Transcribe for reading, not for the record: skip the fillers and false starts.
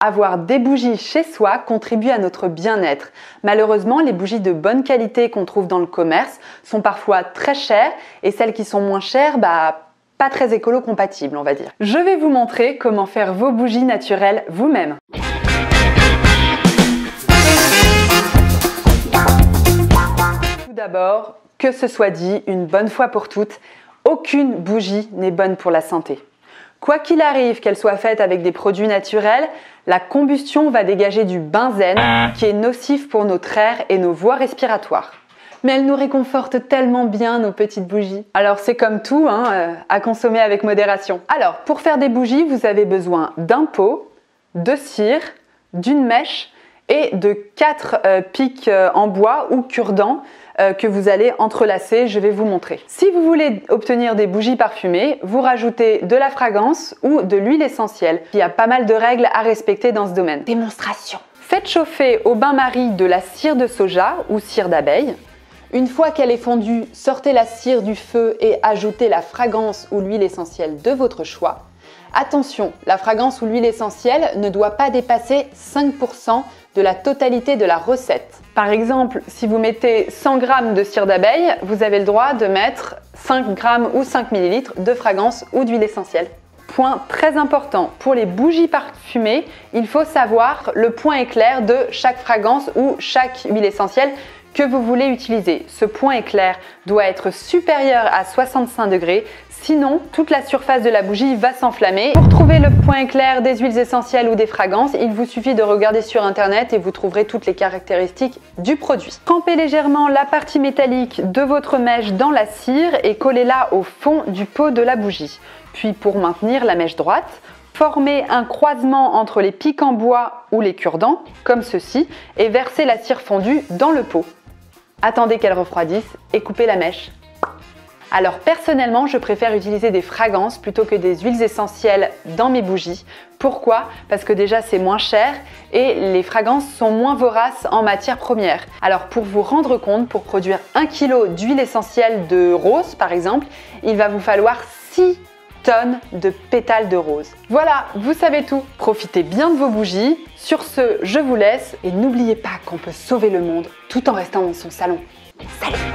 avoir des bougies chez soi contribue à notre bien-être. Malheureusement, les bougies de bonne qualité qu'on trouve dans le commerce sont parfois très chères et celles qui sont moins chères, pas très écolo-compatibles, on va dire. Je vais vous montrer comment faire vos bougies naturelles vous-même. Tout d'abord, que ce soit dit une bonne fois pour toutes, aucune bougie n'est bonne pour la santé. Quoi qu'il arrive, qu'elle soit faite avec des produits naturels, la combustion va dégager du benzène qui est nocif pour notre air et nos voies respiratoires. Mais elle nous réconforte tellement bien, nos petites bougies. Alors c'est comme tout, à consommer avec modération. Alors, pour faire des bougies, vous avez besoin d'un pot, de cire, d'une mèche et de 4 pics en bois ou cure-dents que vous allez entrelacer, je vais vous montrer. Si vous voulez obtenir des bougies parfumées, vous rajoutez de la fragrance ou de l'huile essentielle. Il y a pas mal de règles à respecter dans ce domaine. Démonstration. Faites chauffer au bain-marie de la cire de soja ou cire d'abeille. Une fois qu'elle est fondue, sortez la cire du feu et ajoutez la fragrance ou l'huile essentielle de votre choix. Attention, la fragrance ou l'huile essentielle ne doit pas dépasser 5% de la totalité de la recette. Par exemple, si vous mettez 100 g de cire d'abeille, vous avez le droit de mettre 5 g ou 5 ml de fragrance ou d'huile essentielle. Point très important, pour les bougies parfumées, il faut savoir le point éclair de chaque fragrance ou chaque huile essentielle que vous voulez utiliser. Ce point éclair doit être supérieur à 65 degrés, sinon toute la surface de la bougie va s'enflammer. Pour trouver le point éclair des huiles essentielles ou des fragrances, il vous suffit de regarder sur internet et vous trouverez toutes les caractéristiques du produit. Trempez légèrement la partie métallique de votre mèche dans la cire et collez-la au fond du pot de la bougie. Puis pour maintenir la mèche droite, formez un croisement entre les pics en bois ou les cure-dents, comme ceci, et versez la cire fondue dans le pot. Attendez qu'elle refroidisse et coupez la mèche. Alors personnellement, je préfère utiliser des fragrances plutôt que des huiles essentielles dans mes bougies. Pourquoi? Parce que déjà c'est moins cher et les fragrances sont moins voraces en matière première. Alors pour vous rendre compte, pour produire 1 kg d'huile essentielle de rose par exemple, il va vous falloir 6 tonnes de pétales de rose. Voilà, vous savez tout. Profitez bien de vos bougies. Sur ce, je vous laisse et n'oubliez pas qu'on peut sauver le monde tout en restant dans son salon. Salut!